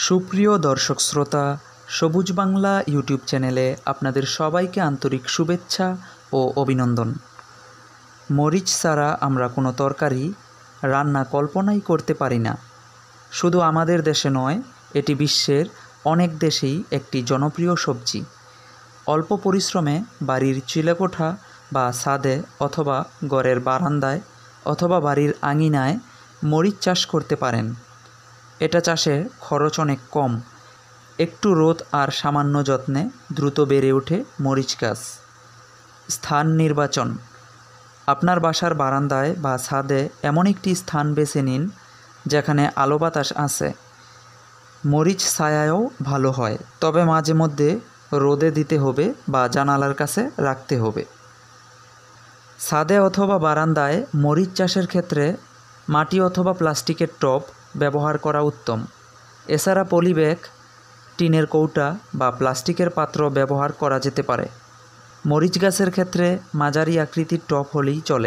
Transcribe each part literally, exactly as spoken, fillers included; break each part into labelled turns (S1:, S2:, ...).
S1: সুপ্রিয় দর্শক শ্রোতা, সবুজ বাংলা ইউটিউব চ্যানেলে আপনাদের সবাইকে আন্তরিক শুভেচ্ছা ও অভিনন্দন। মরিচ ছাড়া আমরা কোনো তরকারি রান্না কল্পনাই করতে পারি না। শুধু আমাদের দেশে নয়, এটি বিশ্বের অনেক দেশেই একটি জনপ্রিয় সবজি। অল্প পরিশ্রমে বাড়ির চিলেকোঠা বা ছাদে অথবা ঘরের বারান্দায় অথবা বাড়ির আঙিনায় মরিচ চাষ করতে পারেন। এটা চাষে খরচ অনেক কম। একটু রোদ আর সামান্য যত্নে দ্রুত বেড়ে ওঠে মরিচ গাছ। স্থান নির্বাচন: আপনার বাসার বারান্দায় বা ছাদে এমন একটি স্থান বেছে নিন যেখানে আলো বাতাস আছে। মরিচ ছায়ায়ও ভালো হয়, তবে মাঝে মধ্যে রোদে দিতে হবে বা জানালার কাছে রাখতে হবে। ছাদে অথবা বারান্দায় মরিচ চাষের ক্ষেত্রে মাটি অথবা প্লাস্টিকের টব ব্যবহার করা উত্তম। এছাড়া পলিব্যাগ, টিনের কৌটা বা প্লাস্টিকের পাত্র ব্যবহার করা যেতে পারে। মরিচ গাছের ক্ষেত্রে মাঝারি আকৃতির টব হলেই চলে।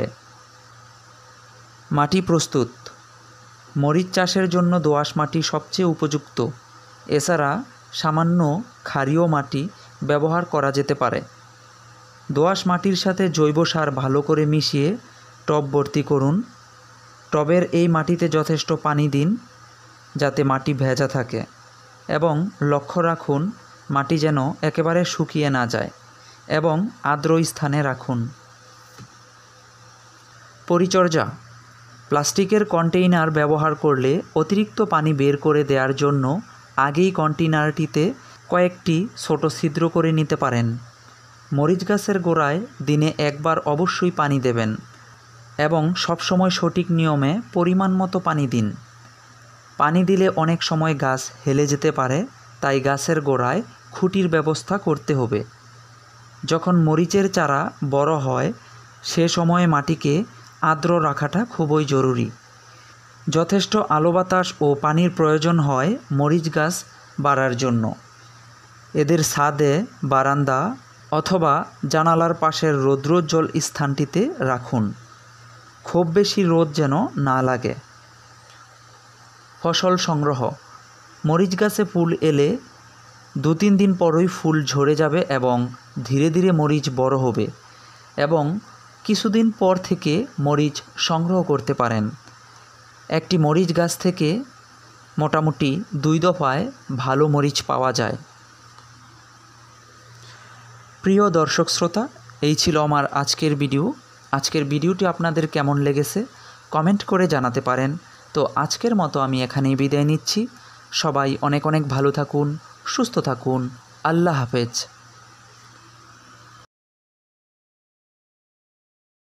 S1: মাটি প্রস্তুত: মরিচ চাষের জন্য দোআঁশ মাটি সবচেয়ে উপযুক্ত। এছাড়া সামান্য ক্ষারীয় মাটি ব্যবহার করা যেতে পারে। দোআঁশ মাটির সাথে জৈব সার ভালো করে মিশিয়ে টব ভর্তি করুন। টবের এই মাটিতে যথেষ্ট পানি দিন যাতে মাটি ভেজা থাকে, এবং লক্ষ্য রাখুন মাটি যেন একেবারে শুকিয়ে না যায়, এবং আর্দ্র স্থানে রাখুন। পরিচর্যা: প্লাস্টিকের কন্টেইনার ব্যবহার করলে অতিরিক্ত পানি বের করে দেওয়ার জন্য আগেই কন্টেইনারটিতে কয়েকটি ছোট ছিদ্র করে নিতে পারেন। মরিচ গাছের গোড়ায় দিনে একবার অবশ্যই পানি দেবেন, এবং সবসময় সঠিক নিয়মে পরিমাণ মতো পানি দিন। পানি দিলে অনেক সময় গাছ হেলে যেতে পারে, তাই গাছের গোড়ায় খুঁটির ব্যবস্থা করতে হবে। যখন মরিচের চারা বড় হয় সে সময়ে মাটিকে আর্দ্র রাখাটা খুবই জরুরি। যথেষ্ট আলো বাতাস ও পানির প্রয়োজন হয় মরিচ গাছ বাড়ার জন্য। এদের ছাদে, বারান্দা অথবা জানালার পাশের রৌদ্রোজ্জ্বল স্থানটিতে রাখুন। খুব বেশি রোদ যেন না লাগে। ফসল সংগ্রহ: মরিচ গাছে ফুল এলে দু তিন দিন পরই ফুল ঝরে যাবে এবং ধীরে ধীরে মরিচ বড় হবে, এবং কিছুদিন পর থেকে মরিচ সংগ্রহ করতে পারেন। একটি মরিচ গাছ থেকে মোটামুটি দুই দফায় ভালো মরিচ পাওয়া যায়। প্রিয় দর্শক শ্রোতা, এই ছিল আমার আজকের ভিডিও। আজকের ভিডিওটি আপনাদের কেমন লেগেছে কমেন্ট করে জানাতে পারেন। তো আজকের মতো আমি এখানেই বিদায় নিচ্ছি। সবাই অনেক অনেক ভালো থাকুন, সুস্থ থাকুন। আল্লাহ হাফেজ।